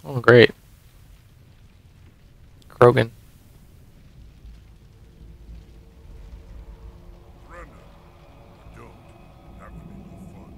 Oh, great. Krogan. Brenna, don't. That would be no fun.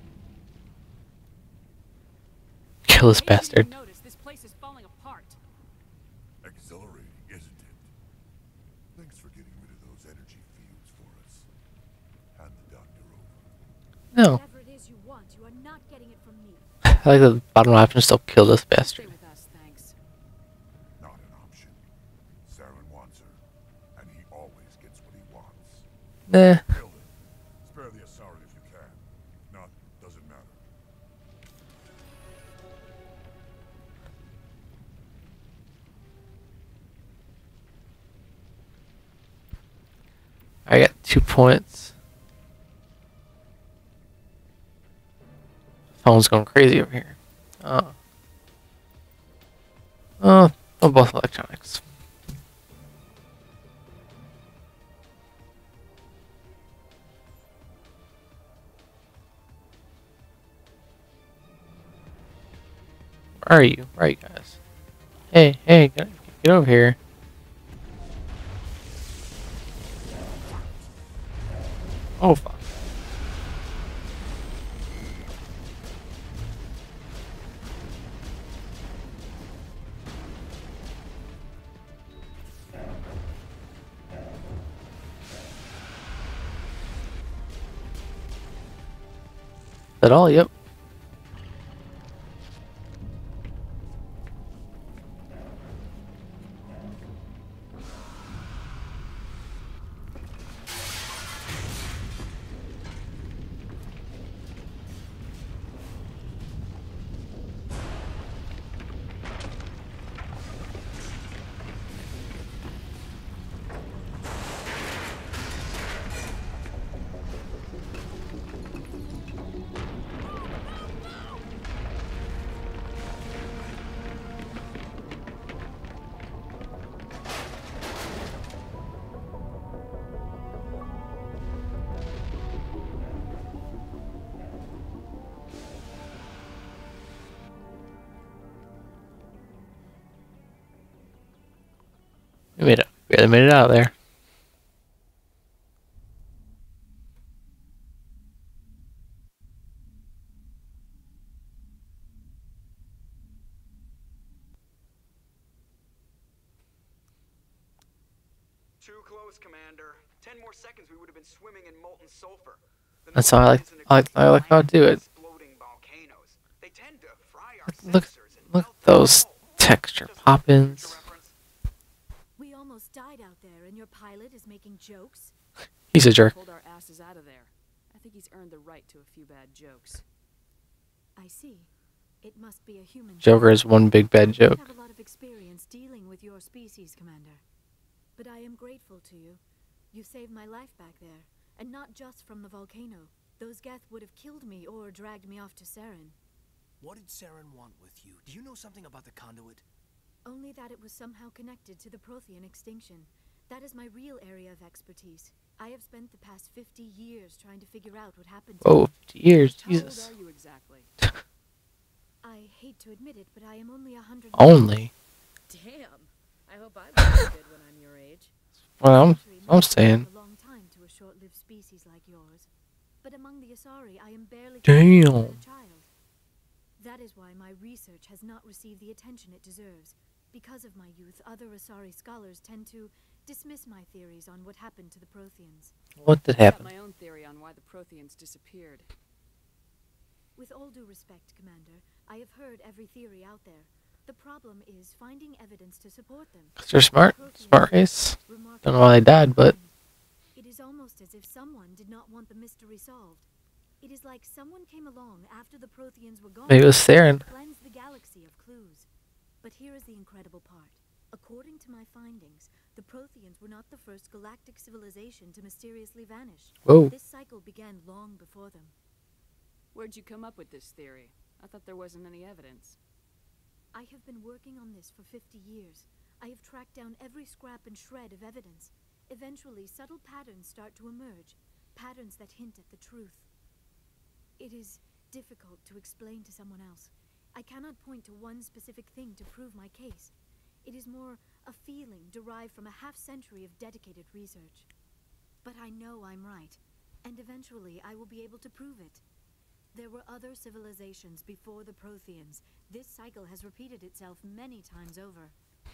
Kill this Maybe you bastard. didn't notice, this place is falling apart. Exhilarating, isn't it? Thanks for getting rid of those energy fields for us. Hand the doctor over. No. Whatever it is you want, you are not getting it from me. I like the bottom option, still kill this Stay bastard. with us, thanks. Not an option. Saren wants her, and he always gets what he wants. Nah. Kill him. Spare the Asari if you can. Not, doesn't matter. I got 2 points. Phone's going crazy over here. Oh. Oh, both electronics. Where are you? Where are you guys? Hey, hey, get over here. Oh, fuck. At all? Yep. We made it. Barely made it out of there. Too close, Commander. 10 more seconds, we would have been swimming in molten sulfur. The That's how I like. North isn't exactly I like how I lined do with it. exploding volcanoes. They tend to fry our Look, sensors and look melt at them those whole. texture Just for future pop-ins. reference. We almost died out there, and your pilot is making jokes? He's a jerk. Pulled our asses out of there. I think he's earned the right to a few bad jokes. I see. It must be a human. Joker is one big bad I joke. don't have a lot of experience dealing with your species, Commander. But I am grateful to you. You saved my life back there, and not just from the volcano. Those Geth would have killed me or dragged me off to Saren. What did Saren want with you? Do you know something about the conduit? Only that it was somehow connected to the Prothean extinction. That is my real area of expertise. I have spent the past 50 years trying to figure out what happened to Oh, 50 years. How old Jesus. are you exactly? I hate to admit it, but I am only 100. Only. Damn. I hope I look as good when I'm your age. Well, Century I'm must saying. seem a long time to a short-lived species like yours. But among the Asari, I am barely Damn. more than a child. That is why my research has not received the attention it deserves. Because of my youth, other Asari scholars tend to dismiss my theories on what happened to the Protheans. What did I've got happen? my own theory on why the Protheans disappeared. With all due respect, Commander, I have heard every theory out there. The problem is finding evidence to support them. 'Cause they're smart. Smart race. Remarkable. Don't know why they died, but It is almost as if someone did not want the mystery solved. It is like someone came along after the Protheans were gone. maybe it was Saren. Cleanse the galaxy of clues. But here is the incredible part. According to my findings, the Protheans were not the first galactic civilization to mysteriously vanish. Whoa. This cycle began long before them. Where'd you come up with this theory? I thought there wasn't any evidence. I have been working on this for 50 years. I have tracked down every scrap and shred of evidence. Eventually, subtle patterns start to emerge. Patterns that hint at the truth. It is difficult to explain to someone else. I cannot point to one specific thing to prove my case. It is more a feeling derived from a half-century of dedicated research. But I know I'm right, and eventually I will be able to prove it. There were other civilizations before the Protheans. This cycle has repeated itself many times over.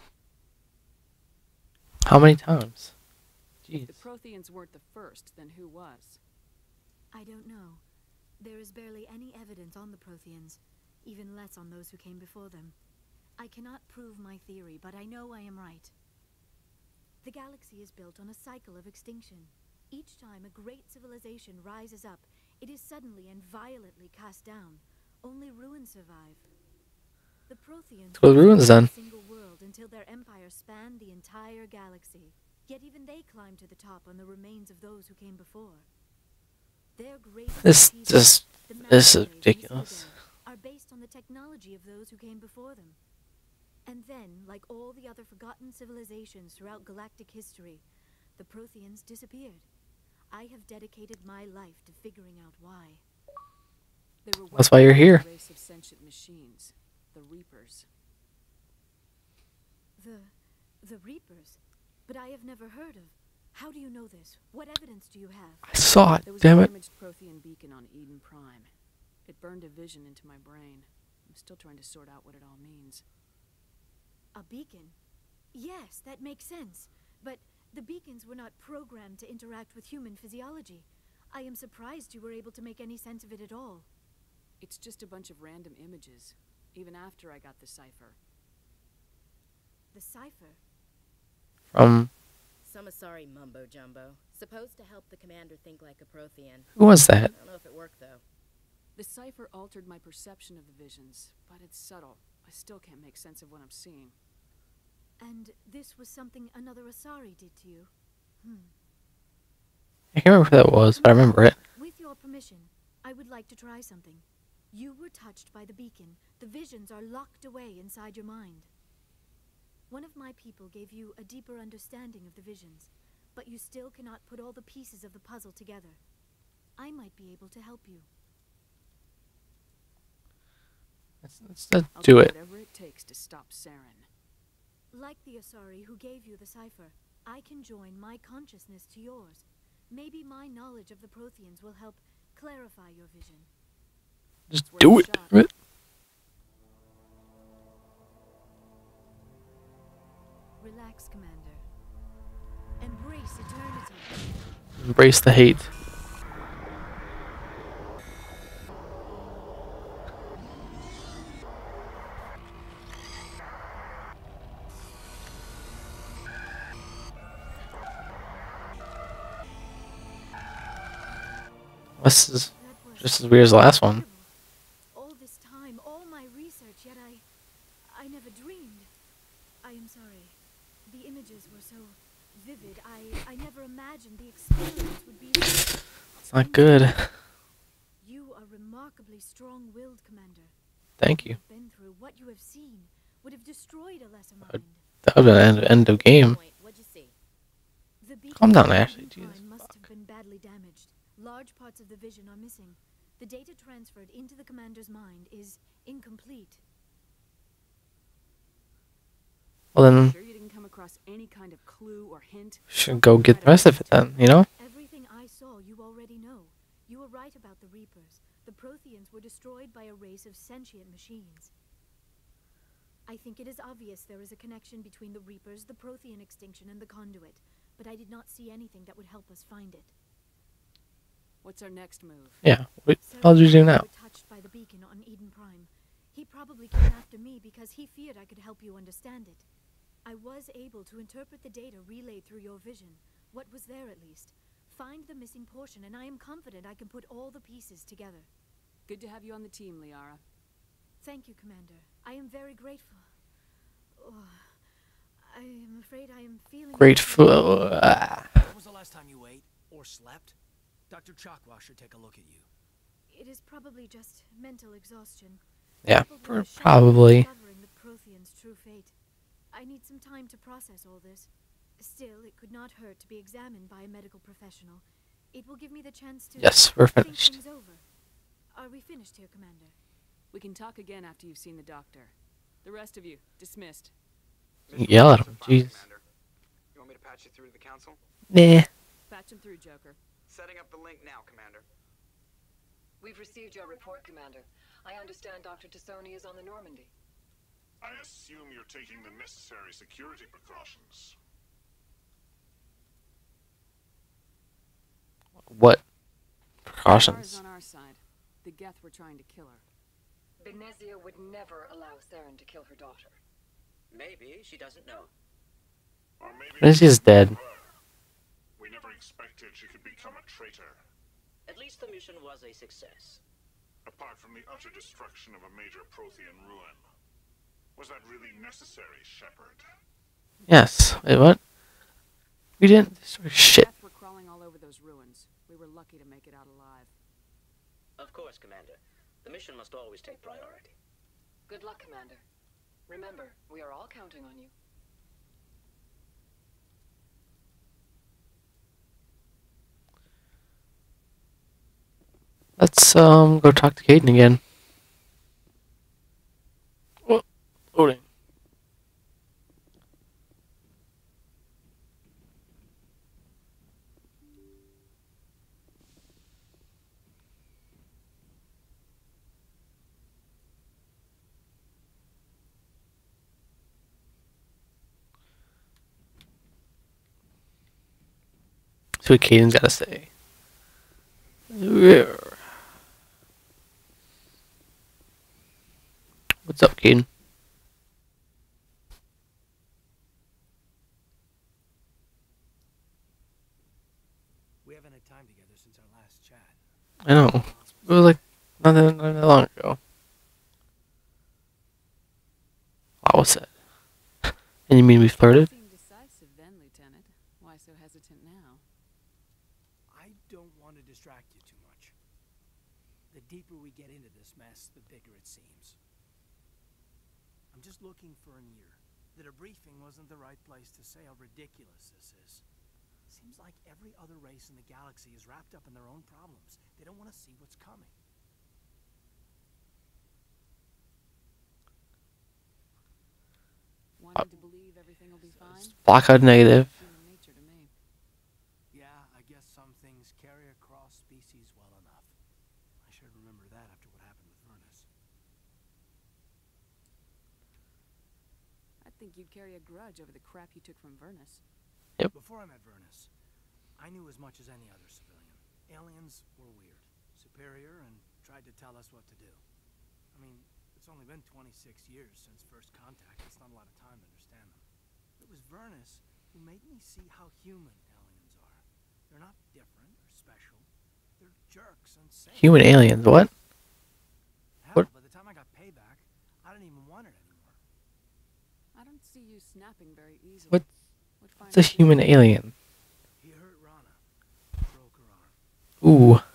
How many times? Jeez. If the Protheans weren't the first, then who was? I don't know. There is barely any evidence on the Protheans, even less on those who came before them. I cannot prove my theory, but I know I am right. The galaxy is built on a cycle of extinction. Each time a great civilization rises up, it is suddenly and violently cast down. Only ruins survive. The Protheans Well, ruins then. a single world until their empire spanned the entire galaxy. Yet even they climbed to the top on the remains of those who came before. Their great This achievements, the this is Master Race and ridiculous. Citadel, are based on the technology of those who came before them. And then, like all the other forgotten civilizations throughout galactic history, the Protheans disappeared. I have dedicated my life to figuring out why. They were That's why you're here. a race of sentient machines, the Reapers. The Reapers? But I have never heard of. How do you know this? What evidence do you have? I saw it. There was Damn a it. damaged Prothean beacon on Eden Prime. It burned a vision into my brain. I'm still trying to sort out what it all means. A beacon? Yes, that makes sense. But the beacons were not programmed to interact with human physiology. I am surprised you were able to make any sense of it at all. It's just a bunch of random images, even after I got the cipher. The cipher? From Some Asari mumbo jumbo, supposed to help the commander think like a Prothean. who was I that? don't know if it worked though. The cipher altered my perception of the visions, but it's subtle. I still can't make sense of what I'm seeing. And this was something another Asari did to you? I can't remember who that was, but I remember it. With your permission, I would like to try something. You were touched by the beacon. The visions are locked away inside your mind. One of my people gave you a deeper understanding of the visions, but you still cannot put all the pieces of the puzzle together. I might be able to help you. Let's I'll do it. whatever it takes to stop Saren. Like the Asari who gave you the cipher, I can join my consciousness to yours. Maybe my knowledge of the Protheans will help clarify your vision. Just worth do a it. shot. Damn it. Relax, Commander. Embrace eternity. Embrace the hate. This is That was just as weird as the last one. terrible. All this time, all my research, yet I never dreamed. I am sorry. The images were so vivid. I never imagined the experience would be so It's not good. You are remarkably strong-willed, Commander. Thank What you. have been through, what you have seen, would have destroyed a lesser mind. That would have been end of game. Point, what'd you see? The beacon Calm down, on Ashley. Eden Jesus, Prime must fuck. have been badly damaged. Large parts of the vision are missing. The data transferred into the commander's mind is incomplete. Well then, Sure you didn't come across any kind of clue or hint? should go get the rest of it then, you know? Everything I saw you already know. You were right about the Reapers. The Protheans were destroyed by a race of sentient machines. I think it is obvious there is a connection between the Reapers, the Prothean extinction, and the Conduit, but I did not see anything that would help us find it. What's our next move? Yeah. What else do you do now? Were touched by the beacon on Eden Prime. He probably came after me because he feared I could help you understand it. I was able to interpret the data relayed through your vision, what was there at least. Find the missing portion, and I am confident I can put all the pieces together. Good to have you on the team, Liara. Thank you, Commander. I am very grateful. Oh, I am afraid I am feeling... Grateful. When was the last time you ate or slept? Dr. Chakwa should take a look at you. It is probably just mental exhaustion. Yeah, Coupled with the shock of probably. discovering the Prothean's true fate. I need some time to process all this. Still, it could not hurt to be examined by a medical professional. It will give me the chance to Yes, we're think finished. things over. Are we finished here, Commander? We can talk again after you've seen the doctor. The rest of you, dismissed. Yell at him, jeez. Commander. You want me to patch you through to the council? Nah. Patch him through, Joker. Setting up the link now, Commander. We've received your report, Commander. I understand Dr. Tassoni is on the Normandy. I assume you're taking the necessary security precautions. What Kara's precautions? on our side. The Geth were trying to kill her. Benezia would never allow Theron to kill her daughter. Maybe she doesn't know. Or maybe Benezzia's dead. we never expected she could become a traitor. At least the mission was a success. Apart from the utter destruction of a major Prothean ruin. Was that really necessary, Shepard? Yes. Wait, what? We didn't destroy shit. Geth were crawling all over those ruins. We were lucky to make it out alive. Of course, Commander. The mission must always take priority. Good luck, Commander. Remember, we are all counting on you. Let's go talk to Caden again. Oh, loading. See what Caden's got to say. What's up, Caden? We haven't had time together since our last chat. I know. It was like not that long ago. What was that? And you mean we flirted? Seemed decisive then, Lieutenant. Why so hesitant now? I don't want to distract you too much. The deeper we get into this mess, the bigger it seems. I'm just looking for an ear. The debriefing wasn't the right place to say how ridiculous this is. Seems like every other race in the galaxy is wrapped up in their own problems. They don't want to see what's coming. Wanting to believe everything will be fine? Blackout negative. Human nature to me. Yeah, I guess some things carry across species well enough. I should remember that after what happened with Vernus. I'd think you'd carry a grudge over the crap you took from Vernus. Before I met Vernus, I knew as much as any other civilian. Aliens were weird, superior, and tried to tell us what to do. I mean, it's only been 26 years since first contact. It's not a lot of time to understand them. It was Vernus who made me see how human aliens are. They're not different or special. They're jerks and safe. Human aliens, what? Hell, What? by the time I got payback, I didn't even want it anymore. I don't see you snapping very easily. What? What It's a human alien. He hurt Rana. Broke her arm. Ooh.